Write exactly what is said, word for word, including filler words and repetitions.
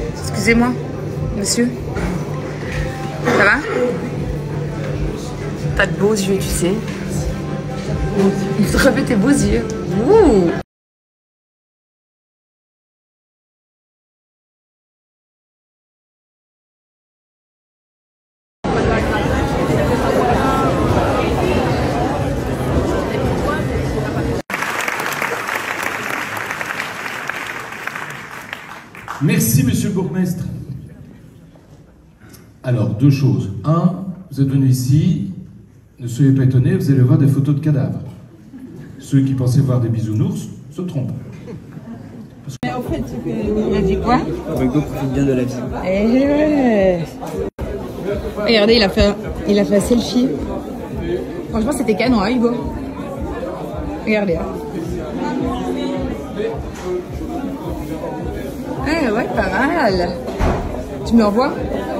Excusez-moi, monsieur. Ça va? T'as de beaux yeux, tu sais. Refais tes beaux yeux. Ouh. Merci, monsieur le bourgmestre. Alors, deux choses. Un, vous êtes venu ici, ne soyez pas étonnés, vous allez voir des photos de cadavres. Ceux qui pensaient voir des bisounours se trompent. Parce que... Mais en fait, il a dit quoi? Hugo profite bien de la vie. Eh ouais. Regardez, il a fait, il a fait un selfie. Franchement, c'était canon, hein, Hugo? Regardez. Hein. Eh ouais, pas mal. Tu me l'envoies?